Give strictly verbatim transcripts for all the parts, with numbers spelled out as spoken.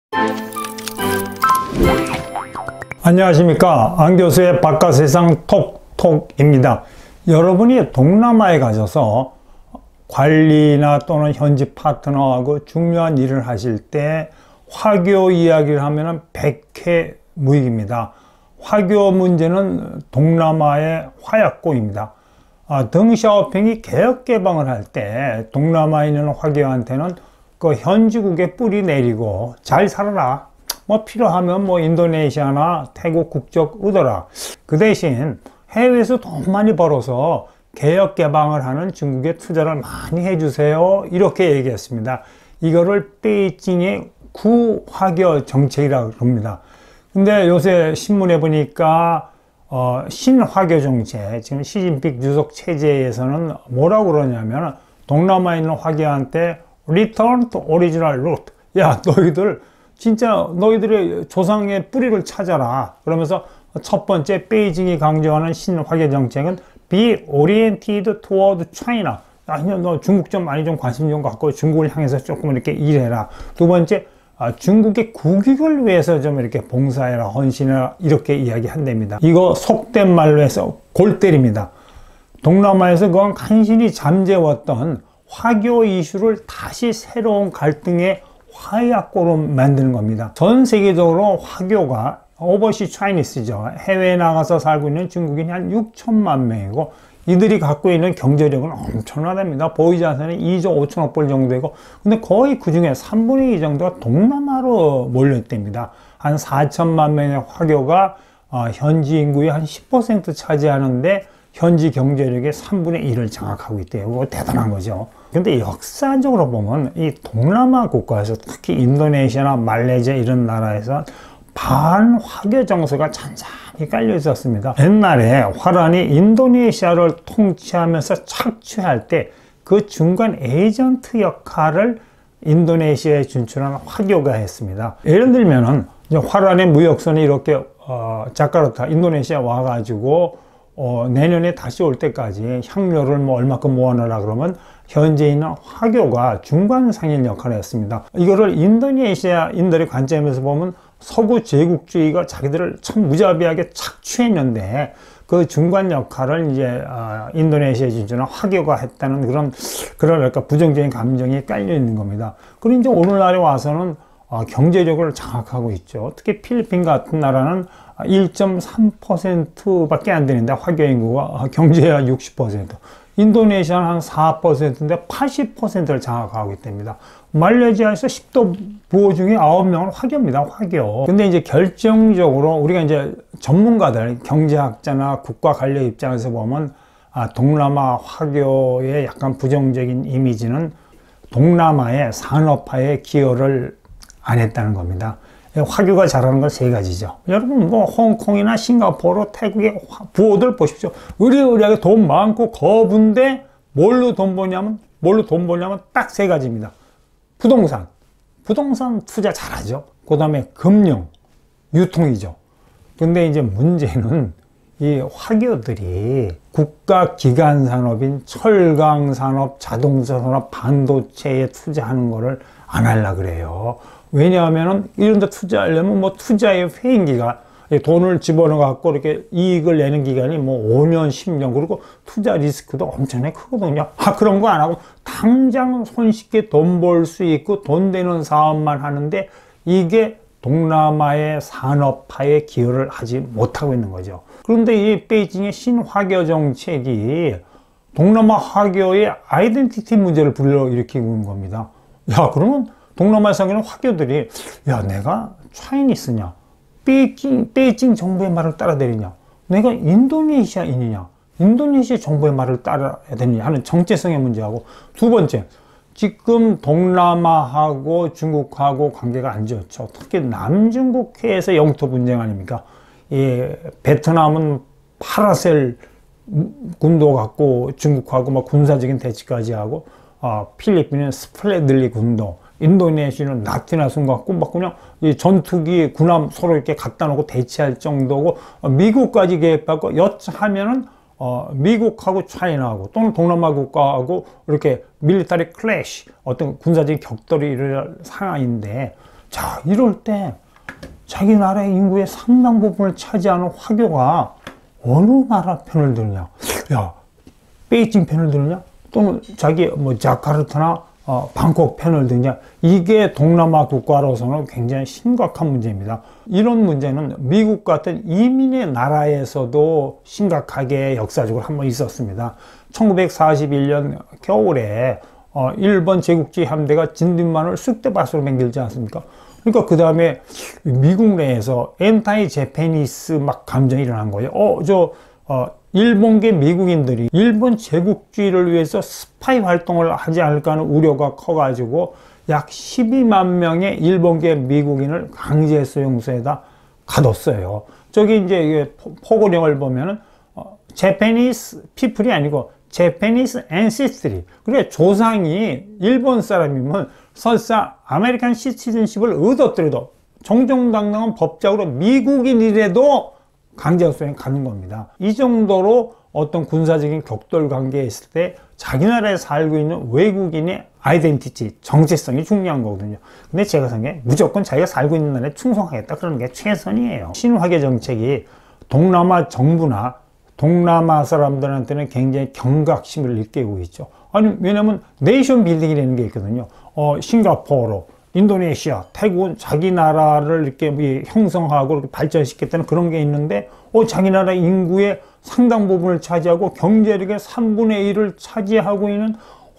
안녕하십니까, 안교수의 바깥세상 톡톡입니다. 여러분이 동남아에 가셔서 관리나 또는 현지 파트너하고 중요한 일을 하실 때 화교 이야기를 하면 백해무익입니다. 화교 문제는 동남아의 화약고입니다. 아, 덩샤오핑이 개혁 개방을 할 때 동남아에 있는 화교한테는 그 현지국에 뿌리 내리고 잘 살아라, 뭐 필요하면 뭐 인도네시아나 태국 국적 얻어라, 그 대신 해외에서 돈 많이 벌어서 개혁 개방을 하는 중국에 투자를 많이 해주세요, 이렇게 얘기했습니다. 이거를 베이징의 구화교 정책이라고 합니다. 근데 요새 신문에 보니까 어, 신화교 정책, 지금 시진핑 주석 체제에서는 뭐라고 그러냐면 동남아에 있는 화교한테 Return to Original Root, 야 너희들 진짜 너희들의 조상의 뿌리를 찾아라, 그러면서 첫 번째 베이징이 강조하는 신화교 정책은 Be Oriented Toward China, 아니 너 중국 좀 많이 좀 관심 좀 갖고 중국을 향해서 조금 이렇게 일해라. 두 번째, 아, 중국의 국익을 위해서 좀 이렇게 봉사해라, 헌신해라, 이렇게 이야기한답니다. 이거 속된 말로 해서 골 때립니다. 동남아에서 그건 간신히 잠재웠던 화교 이슈를 다시 새로운 갈등의 화약고로 만드는 겁니다. 전 세계적으로 화교가 오버시 차이니스죠. 해외에 나가서 살고 있는 중국인이 한 육천만 명이고 이들이 갖고 있는 경제력은 엄청나답니다. 보이지 않는 이조 오천억 불 정도 되고, 근데 거의 그 중에 삼분의 이 정도가 동남아로 몰려있답니다. 한 사천만 명의 화교가 어, 현지 인구의 한 십 퍼센트 차지하는데 현지 경제력의 삼분의 일을 장악하고 있대요. 그거 대단한 거죠. 근데 역사적으로 보면 이 동남아 국가에서 특히 인도네시아나 말레이시아 이런 나라에서 반화교 정서가 잔잔히 깔려 있었습니다. 옛날에 화란이 인도네시아를 통치하면서 착취할 때 그 중간 에이전트 역할을 인도네시아에 진출한 화교가 했습니다. 예를 들면은 화란의 무역선이 이렇게 어, 자카르타 인도네시아 와가지고 어, 내년에 다시 올 때까지 향료를 뭐 얼마큼 모아놓으라 그러면 현재 있는 화교가 중간 상인 역할을 했습니다. 이거를 인도네시아인들의 관점에서 보면 서구 제국주의가 자기들을 참 무자비하게 착취했는데 그 중간 역할을 이제 어, 인도네시아에 진출한 화교가 했다는 그런 그러랄까 부정적인 감정이 깔려 있는 겁니다. 그리고 이제 오늘날에 와서는 어, 경제력을 장악하고 있죠. 특히 필리핀 같은 나라는 일 점 삼 퍼센트 밖에 안 되는데 화교 인구가 경제가 육십 퍼센트, 인도네시아는 한 사 퍼센트인데 팔십 퍼센트를 장악하고 있답니다. 말레이시아에서 십 도 부호 중에 아홉 명은 화교입니다. 화교. 근데 이제 결정적으로 우리가 이제 전문가들, 경제학자나 국가 관료 입장에서 보면 아, 동남아 화교의 약간 부정적인 이미지는 동남아의 산업화에 기여를 안 했다는 겁니다. 화교가 잘하는 건 세 가지죠. 여러분 뭐 홍콩이나 싱가포르, 태국의 부호들 보십시오. 의리의리하게 돈 많고 거부인데 뭘로 돈 버냐면 뭘로 돈 버냐면 딱 세 가지입니다. 부동산, 부동산 투자 잘하죠. 그 다음에 금융, 유통이죠. 근데 이제 문제는 이 화교들이 국가 기관 산업인 철강 산업, 자동차 산업, 반도체에 투자하는 거를 안 하려고 그래요. 왜냐하면은 이런 데 투자하려면 뭐 투자의 회행기가 돈을 집어넣어 갖고 이렇게 이익을 내는 기간이 뭐 오 년, 십 년, 그리고 투자 리스크도 엄청나게 크거든요. 아, 그런 거 안 하고 당장 손쉽게 돈 벌 수 있고 돈 되는 사업만 하는데 이게 동남아의 산업화에 기여를 하지 못하고 있는 거죠. 그런데 이 베이징의 신화교 정책이 동남아 화교의 아이덴티티 문제를 불러일으키고 있는 겁니다. 야, 그러면 동남아에 사는 화교들이 야, 내가 차이니스냐, 베이징, 베이징 정부의 말을 따라대리냐, 내가 인도네시아인이냐, 인도네시아 정부의 말을 따라야 되느냐 하는 정체성의 문제하고, 두 번째, 지금 동남아하고 중국하고 관계가 안 좋죠. 특히 남중국해에서 영토 분쟁 아닙니까? 이 베트남은 파라셀 군도 갖고 중국하고 막 군사적인 대치까지 하고, 어, 필리핀은 스플레들리 군도, 인도네시아는 나티나순 갖고 막 그냥 이 전투기 군함 서로 이렇게 갖다 놓고 대치할 정도고, 어, 미국까지 개입하고 여차하면은 어, 미국하고 차이나하고 또는 동남아 국가하고 이렇게 밀리터리 클래시, 어떤 군사적인 격돌이 일어날 상황인데, 자, 이럴 때 자기 나라의 인구의 상당 부분을 차지하는 화교가 어느 나라 편을 드느냐? 야, 베이징 편을 드느냐? 또는 자기 뭐 자카르타나 어, 방콕 편을 드느냐? 이게 동남아 국가로서는 굉장히 심각한 문제입니다. 이런 문제는 미국 같은 이민의 나라에서도 심각하게 역사적으로 한번 있었습니다. 천구백사십일 년 겨울에 어, 일본 제국주의 함대가 진딧만을 쑥대밭으로 맹길지 않습니까? 그러니까 그 다음에 미국 내에서 엔타이 제페니스 막 감정이 일어난 거예요. 어, 저, 어, 일본계 미국인들이 일본 제국주의를 위해서 스파이 활동을 하지 않을까 하는 우려가 커가지고 약 십이만 명의 일본계 미국인을 강제 수용소에다 가뒀어요. 저기 이제 포고령을 보면은, 어, 제페니스 피플이 아니고 제페니스 앤시스트리. 그래, 조상이 일본 사람이면 설사 아메리칸 시티즌십을 얻었더라도 정정당당한 법적으로 미국인이라도 강제수용에 가는 겁니다. 이 정도로 어떤 군사적인 격돌 관계에 있을 때 자기 나라에 살고 있는 외국인의 아이덴티티, 정체성이 중요한 거거든요. 근데 제가 생각해 무조건 자기가 살고 있는 나라에 충성하겠다 그러는 게 최선이에요. 신화계 정책이 동남아 정부나 동남아 사람들한테는 굉장히 경각심을 일깨우고 있죠. 아니, 왜냐면 네이션 빌딩이라는 게 있거든요. 어, 싱가포르, 인도네시아, 태국은 자기 나라를 이렇게 형성하고 이렇게 발전시켰다는 그런 게 있는데, 어, 자기 나라 인구의 상당 부분을 차지하고 경제력의 삼분의 일을 차지하고 있는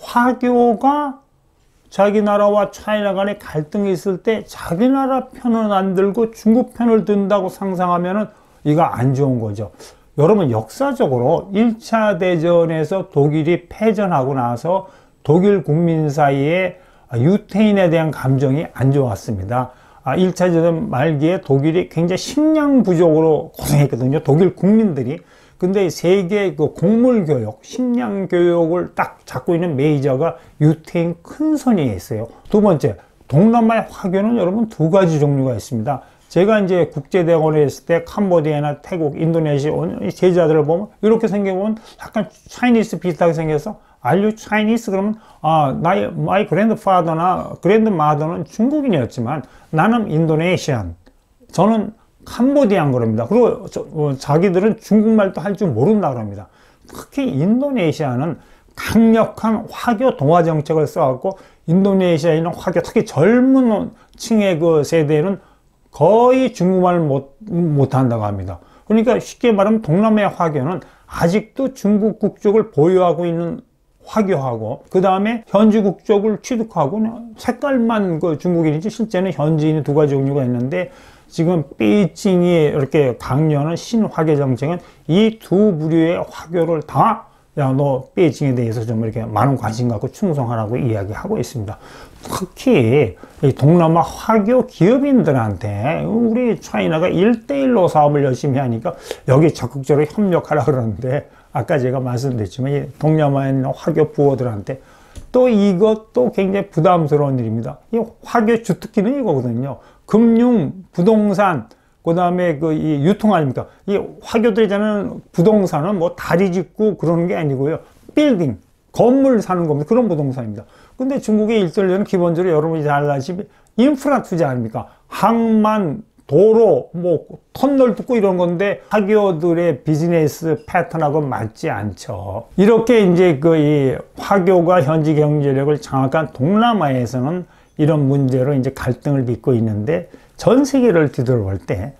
화교가 자기 나라와 차이나 간에 갈등이 있을 때 자기 나라 편은 안 들고 중국 편을 든다고 상상하면은 이거 안 좋은 거죠. 여러분, 역사적으로 일 차 대전에서 독일이 패전하고 나서 독일 국민 사이에 유태인에 대한 감정이 안 좋았습니다. 일 차 대전 말기에 독일이 굉장히 식량 부족으로 고생했거든요. 독일 국민들이. 근데 세계 그 곡물 교육, 식량 교육을 딱 잡고 있는 메이저가 유태인 큰 손이 있어요. 두 번째, 동남아의 화교는 여러분 두 가지 종류가 있습니다. 제가 이제 국제대학원에 있을 때 캄보디아나 태국, 인도네시아 온 제자들을 보면 이렇게 생겨보면 약간 차이니스 비슷하게 생겨서 Are you Chinese? 그러면 아, 나의 my grandfather나 grandmother는 중국인이었지만 나는 인도네시안, 저는 캄보디안 그럽니다. 그리고 저, 어, 자기들은 중국말도 할 줄 모른다 그럽니다. 특히 인도네시아는 강력한 화교 동화 정책을 써갖고 인도네시아에 있는 화교, 특히 젊은 층의 그 세대는 거의 중국말을 못, 못한다고 합니다. 그러니까 쉽게 말하면 동남아의 화교는 아직도 중국 국적을 보유하고 있는 화교하고, 그 다음에 현지 국적을 취득하고 색깔만 그 중국인이지 실제는 현지인이 두 가지 종류가 있는데, 지금 베이징이 이렇게 강요하는 신화교 정책은 이 두 부류의 화교를 다, 야, 너 베이징에 대해서 좀 이렇게 많은 관심 갖고 충성하라고 이야기하고 있습니다. 특히 이 동남아 화교 기업인들한테 우리 차이나가 일 대일로 사업을 열심히 하니까 여기 적극적으로 협력하라 그러는데, 아까 제가 말씀드렸지만 이 동남아에 있는 화교 부호들한테 또 이것도 굉장히 부담스러운 일입니다. 이 화교 주특기는 이거거든요. 금융, 부동산, 그 다음에 그 이 유통 아닙니까? 이 화교들이잖아요. 부동산은 뭐 다리 짓고 그러는 게 아니고요. 빌딩, 건물 사는 겁니다. 그런 부동산입니다. 근데 중국의 일들은 기본적으로 여러분이 잘 아시면 인프라 투자 아닙니까? 항만, 도로, 뭐 터널 뚫고 이런 건데 화교들의 비즈니스 패턴하고 맞지 않죠. 이렇게 이제 그 이 화교가 현지 경제력을 장악한 동남아에서는 이런 문제로 이제 갈등을 빚고 있는데, 전 세계를 뒤돌아볼 때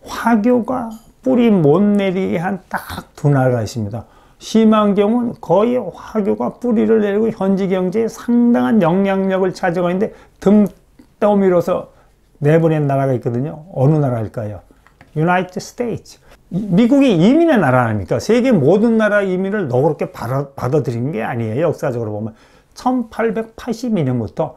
화교가 뿌리 못 내리게 한 딱 두 나라가 있습니다. 심한 경우는 거의 화교가 뿌리를 내리고 현지 경제에 상당한 영향력을 차지하고 있는데 등 떠밀어서 내보낸 나라가 있거든요. 어느 나라일까요? 유나이티드 스테이츠. 미국이 이민의 나라 아닙니까? 세계 모든 나라 이민을 너그럽게 받아, 받아들인 게 아니에요. 역사적으로 보면 천팔백팔십이 년부터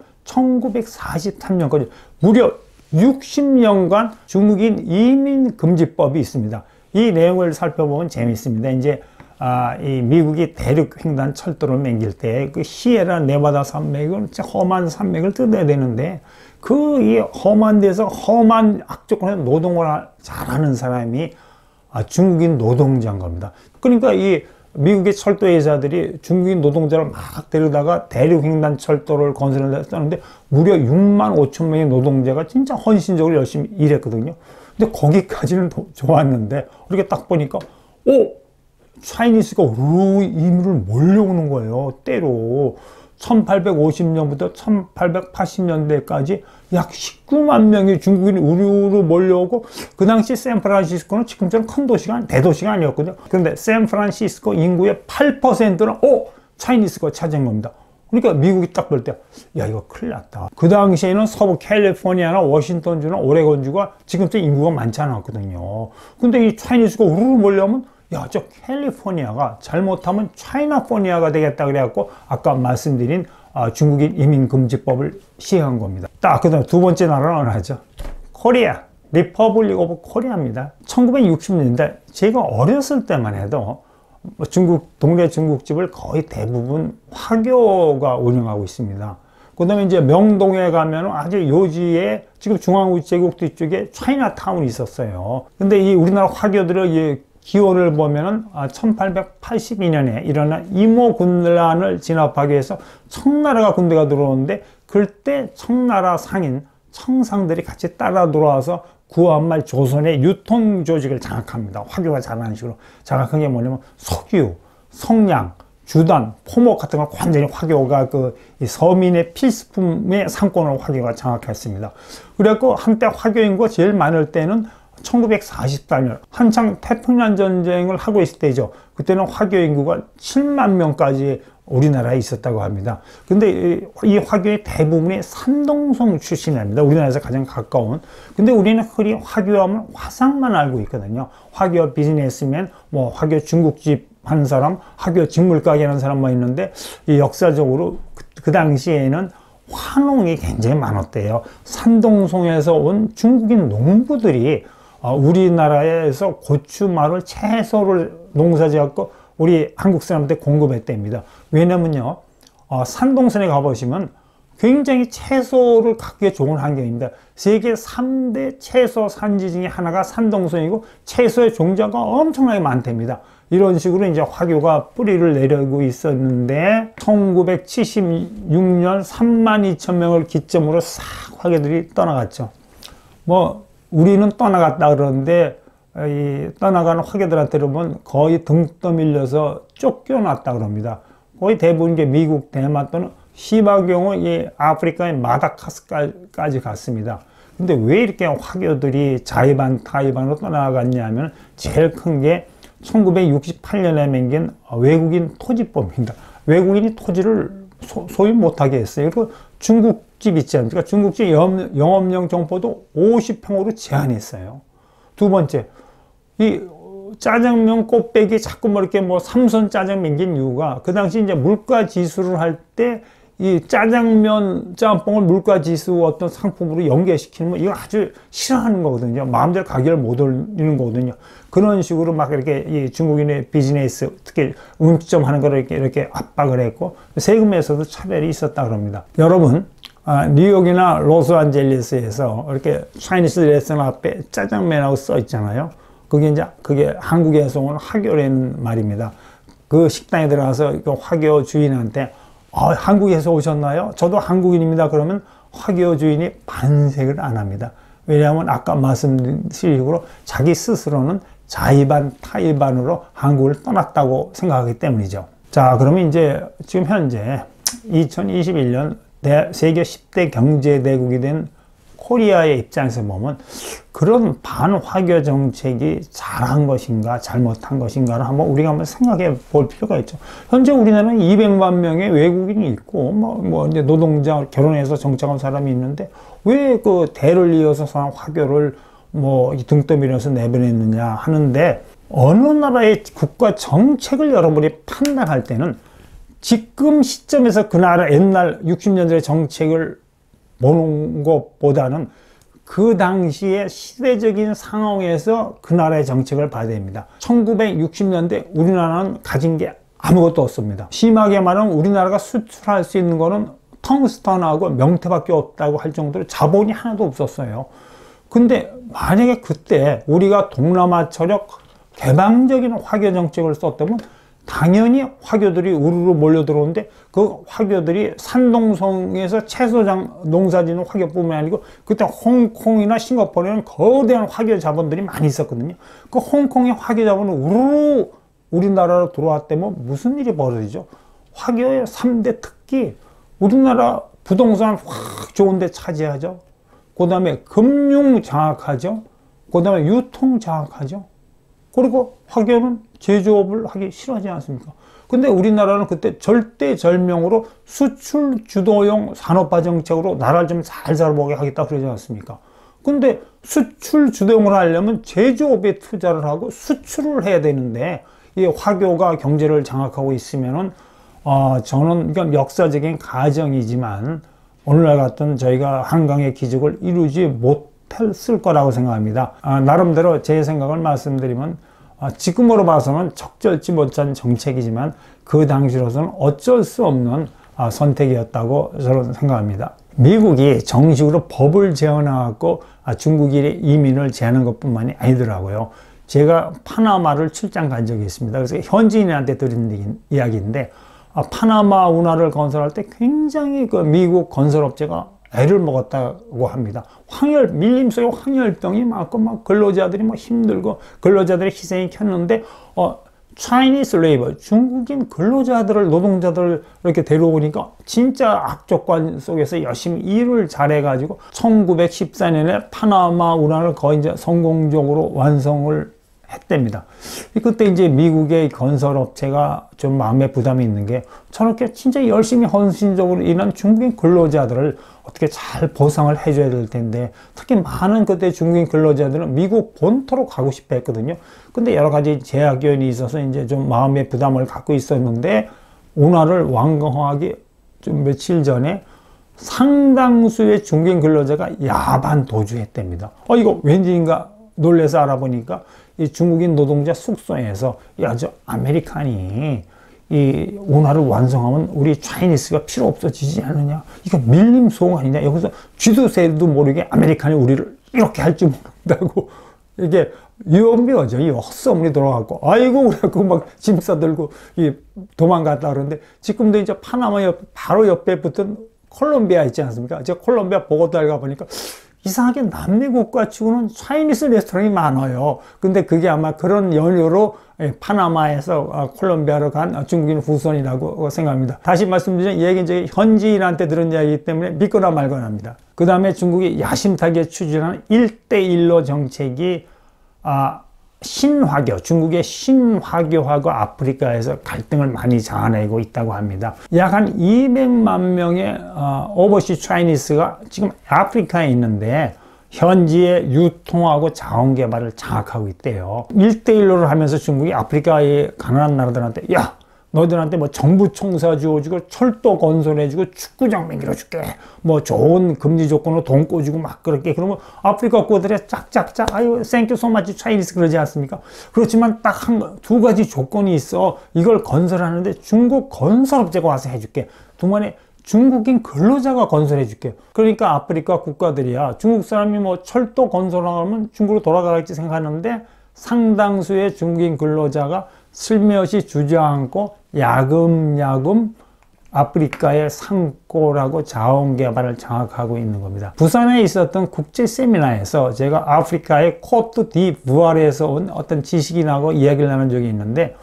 천구백사십삼 년까지 무려 육십 년간 중국인 이민 금지법이 있습니다. 이 내용을 살펴보면 재미있습니다. 이제 아, 이 미국이 대륙 횡단 철도를 맹길 때 그 시에라 네바다 산맥을 험한 산맥을 뜯어야 되는데, 그 이 험한 데서 험한 악조건에서 노동을 잘하는 사람이 아, 중국인 노동자인 겁니다. 그러니까 이 미국의 철도 회사들이 중국인 노동자를 막 데려다가 대륙횡단 철도를 건설했었는데 무려 육만 오천 명의 노동자가 진짜 헌신적으로 열심히 일했거든요. 근데 거기까지는 좋았는데 이렇게 딱 보니까 오! 차이니스가 우르르 이민을 몰려오는 거예요. 때로 천팔백오십 년부터 천팔백팔십 년대까지 약 십구만 명의 중국인이 우르르 몰려오고, 그 당시 샌프란시스코는 지금처럼 큰 도시가, 대도시가 아니었거든요. 그런데 샌프란시스코 인구의 팔 퍼센트는 오! 차이니스가 차지한 겁니다. 그러니까 미국이 딱 볼 때, 야, 이거 큰일 났다. 그 당시에는 서부 캘리포니아나 워싱턴주나 오레곤주가 지금처럼 인구가 많지 않았거든요. 근데 이 차이니스가 우르르 몰려오면, 야, 저 캘리포니아가 잘못하면 차이나포니아가 되겠다 그래갖고 아까 말씀드린 아, 중국인 이민금지법을 시행한 겁니다. 딱 그 다음 두 번째 나라는 하죠. 코리아, 리퍼블릭 오브 코리아입니다. 천구백육십 년대 제가 어렸을 때만 해도 중국, 동네 중국집을 거의 대부분 화교가 운영하고 있습니다. 그 다음에 이제 명동에 가면 아주 요지에 지금 중앙우체국 뒤쪽에 차이나타운이 있었어요. 근데 이 우리나라 화교들의 이 기원을 보면은 천팔백팔십이 년에 일어난 임오군란을 진압하기 위해서 청나라가 군대가 들어오는데, 그때 청나라 상인 청상들이 같이 따라 들어와서 구한말 조선의 유통 조직을 장악합니다. 화교가 잘하는 식으로 장악한 게 뭐냐면 석유, 성냥, 주단, 포목 같은 걸 완전히 화교가 그 서민의 필수품의 상권을 화교가 장악했습니다. 그래갖고 한때 화교 인구가 제일 많을 때는 천구백사십사 년 한창 태평양 전쟁을 하고 있을 때죠. 그때는 화교 인구가 칠만 명까지 우리나라에 있었다고 합니다. 근데 이 화교의 대부분이 산동성 출신입니다. 우리나라에서 가장 가까운. 근데 우리는 흔히 화교하면 화상만 알고 있거든요. 화교 비즈니스맨, 뭐 화교 중국집 하는 사람, 화교 직물가게 하는 사람만 있는데, 이 역사적으로 그, 그 당시에는 환농이 굉장히 많았대요. 산동성에서 온 중국인 농부들이 우리나라에서 고추, 마늘, 채소를 농사지었고 우리 한국 사람한테 공급했답니다. 왜냐면요, 어, 산동선에 가보시면 굉장히 채소를 갖기에 좋은 환경입니다. 세계 삼 대 채소 산지 중에 하나가 산동선이고 채소의 종자가 엄청나게 많답니다. 이런 식으로 이제 화교가 뿌리를 내리고 있었는데, 천구백칠십육 년 삼만 이천 명을 기점으로 싹 화교들이 떠나갔죠. 뭐 우리는 떠나갔다 그러는데, 이 떠나가는 화교들한테 보면 거의 등 떠밀려서 쫓겨났다 그럽니다. 거의 대부분 게 미국, 대만 또는 심한 경우 이 아프리카의 마다가스카르까지 갔습니다. 근데 왜 이렇게 화교들이 자이반, 타이반으로 떠나갔냐면, 제일 큰 게 천구백육십팔 년에 맹긴 외국인 토지법입니다. 외국인이 토지를 소, 소유 못하게 했어요. 그 중국집 있지 않습니까? 중국집 영업용 정보도 오십 평으로 제한했어요. 두 번째, 이 짜장면 꽃배기 자꾸 뭐 이렇게 뭐 삼선 짜장 맹긴 이유가, 그 당시 이제 물가 지수를 할 때 이 짜장면 짬뽕을 물가 지수 어떤 상품으로 연계시키는 거, 이거 아주 싫어하는 거거든요. 마음대로 가격을 못 올리는 거거든요. 그런 식으로 막 이렇게 이 중국인의 비즈니스, 특히 음식점 하는 거를 이렇게, 이렇게 압박을 했고, 세금에서도 차별이 있었다 그럽니다. 여러분, 아, 뉴욕이나 로스앤젤레스에서 이렇게 차이니스 레스토랑 앞에 짜장면하고 써 있잖아요. 그게 이제 그게 한국에서 온 화교라는 말입니다. 그 식당에 들어가서 그 화교 주인한테 아, 한국에서 오셨나요? 저도 한국인입니다. 그러면 화교 주인이 반색을 안 합니다. 왜냐하면 아까 말씀드린 식으로 자기 스스로는 자의반, 타의반으로 한국을 떠났다고 생각하기 때문이죠. 자, 그러면 이제 지금 현재 이천이십일 년 세계 십 대 경제대국이 된 코리아의 입장에서 보면 그런 반화교 정책이 잘한 것인가 잘못한 것인가를 한번 우리가 한번 생각해 볼 필요가 있죠. 현재 우리나라는 이백만 명의 외국인이 있고 뭐, 뭐 이제 노동자 결혼해서 정착한 사람이 있는데, 왜 그 대를 이어서 화교를 뭐 등 떠밀어서 내보냈느냐 하는데, 어느 나라의 국가 정책을 여러분이 판단할 때는 지금 시점에서 그 나라 옛날 육십 년대의 정책을 보는 것보다는 그 당시의 시대적인 상황에서 그 나라의 정책을 봐야 됩니다. 천구백육십 년대 우리나라는 가진 게 아무것도 없습니다. 심하게 말하면 우리나라가 수출할 수 있는 거는 텅스턴하고 명태밖에 없다고 할 정도로 자본이 하나도 없었어요. 근데 만약에 그때 우리가 동남아처럼 개방적인 화교 정책을 썼다면 당연히 화교들이 우르르 몰려 들어오는데 그 화교들이 산동성에서 채소장 농사짓는 화교뿐만 아니고 그때 홍콩이나 싱가포르에는 거대한 화교 자본들이 많이 있었거든요. 그 홍콩의 화교 자본은 우르르 우리나라로 들어왔다면 무슨 일이 벌어지죠? 화교의 삼 대 특기, 우리나라 부동산 확 좋은 데 차지하죠. 그 다음에 금융 장악하죠. 그 다음에 유통 장악하죠. 그리고 화교는 제조업을 하기 싫어하지 않습니까? 근데 우리나라는 그때 절대절명으로 수출 주도형 산업화 정책으로 나라를 좀 잘 살아보게 하겠다 그러지 않습니까? 근데 수출 주도형을 하려면 제조업에 투자를 하고 수출을 해야 되는데 이 화교가 경제를 장악하고 있으면은 어, 저는 이건 역사적인 가정이지만 오늘날 같은 저희가 한강의 기적을 이루지 못했을 거라고 생각합니다. 아, 나름대로 제 생각을 말씀드리면 아, 지금으로 봐서는 적절치 못한 정책이지만 그 당시로서는 어쩔 수 없는 아, 선택이었다고 저는 생각합니다. 미국이 정식으로 법을 제안하고 아, 중국인의 이민을 제한한 것뿐만이 아니더라고요. 제가 파나마를 출장 간 적이 있습니다. 그래서 현지인한테 들은 이야기인데 아, 파나마 운하를 건설할 때 굉장히 그 미국 건설업체가 애를 먹었다고 합니다. 황열, 밀림 속에 황열병이 많고 막 근로자들이 뭐 힘들고 근로자들의 희생이 컸는데 어, Chinese labor, 중국인 근로자들을, 노동자들을 이렇게 데려오니까 진짜 악조건 속에서 열심히 일을 잘해가지고 천구백십사 년에 파나마 운하를 거의 이제 성공적으로 완성을 했답니다. 그때 이제 미국의 건설업체가 좀 마음에 부담이 있는 게 저렇게 진짜 열심히 헌신적으로 일한 중국인 근로자들을 어떻게 잘 보상을 해줘야 될 텐데 특히 많은 그때 중국인 근로자들은 미국 본토로 가고 싶어 했거든요. 근데 여러 가지 제약 요인이 있어서 이제 좀 마음의 부담을 갖고 있었는데 운하를 완공하기 좀 며칠 전에 상당수의 중국인 근로자가 야반 도주했답니다. 어 이거 왠지인가 놀래서 알아보니까 이 중국인 노동자 숙소에서 야, 저 아메리칸이 이 운하를 완성하면 우리 차이니스가 필요 없어지지 않느냐? 이거 밀림 소음 아니냐? 여기서 쥐도 새도 모르게 아메리칸이 우리를 이렇게 할 줄 모른다고 이게 유언비어죠. 이 헛소문이 돌아갔고 아이고 그래갖고 막 짐 싸들고 이 도망갔다 그러는데 지금도 이제 파나마 옆 바로 옆에 붙은 콜롬비아 있지 않습니까? 제가 콜롬비아 보고달 가보니까 이상하게 남미국가 치고는 차이니스 레스토랑이 많아요. 근데 그게 아마 그런 연유로 파나마에서 콜롬비아로 간 중국인 후손이라고 생각합니다. 다시 말씀드리면 이 얘기는 저희 현지인한테 들은 이야기이기 때문에 믿거나 말거나 합니다. 그 다음에 중국이 야심차게 추진하는 일대일로 정책이 아, 신화교, 중국의 신화교하고 아프리카에서 갈등을 많이 자아내고 있다고 합니다. 약 한 이백만 명의 어, 오버시 차이니스가 지금 아프리카에 있는데 현지의 유통하고 자원 개발을 장악하고 있대요. 일대일로를 하면서 중국이 아프리카의 가난한 나라들한테 야! 너희들한테 뭐 정부 청사 주어주고 철도 건설해주고 축구장 만들어줄게 뭐 좋은 금리 조건으로 돈 꿔주고 막 그렇게 그러면 아프리카 꼬들에 짝짝짝 아유 땡큐 소마치 차이니스 그러지 않습니까? 그렇지만 딱 한 두 가지 조건이 있어. 이걸 건설하는데 중국 건설업체가 와서 해줄게. 두 번에 중국인 근로자가 건설해줄게. 그러니까 아프리카 국가들이야 중국 사람이 뭐 철도 건설하면 중국으로 돌아가겠지 생각하는데 상당수의 중국인 근로자가 슬며시 주저앉고 야금야금 아프리카의 산골하고 자원 개발을 장악하고 있는 겁니다. 부산에 있었던 국제 세미나에서 제가 아프리카의 코트 디부아르에서 온 어떤 지식인하고 이야기를 나눈 적이 있는데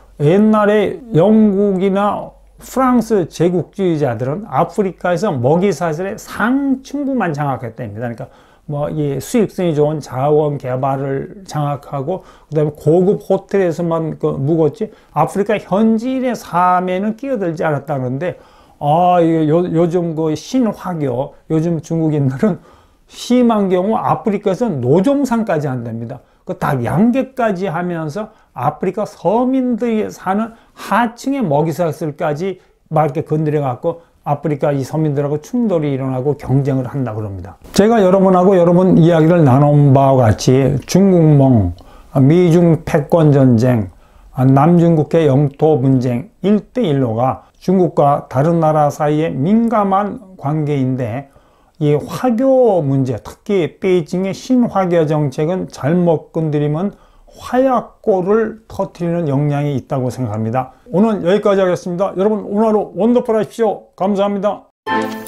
옛날에 영국이나 프랑스 제국주의자들은 아프리카에서 먹이사슬의 상층부만 장악했답니다. 그러니까 뭐 이 수익성이 좋은 자원 개발을 장악하고 그다음에 고급 호텔에서만 그 묵었지 아프리카 현지인의 삶에는 끼어들지 않았다는데 아 이게 요, 요즘 그 신화교 요즘 중국인들은 심한 경우 아프리카에서 노점상까지 한답니다. 그 닭 양계까지 하면서 아프리카 서민들이 사는 하층의 먹이사슬까지 막 이렇게 건드려 갖고 아프리카 이 서민들하고 충돌이 일어나고 경쟁을 한다 그럽니다. 제가 여러분하고 여러분 이야기를 나눈 바와 같이 중국몽, 미중 패권전쟁, 남중국해 영토 분쟁 일대일로가 중국과 다른 나라 사이에 민감한 관계인데 이 화교 문제, 특히 베이징의 신화교 정책은 잘못 건드리면 화약고를 터뜨리는 영향이 있다고 생각합니다. 오늘 여기까지 하겠습니다. 여러분 오늘 하루 원더풀 하십시오. 감사합니다.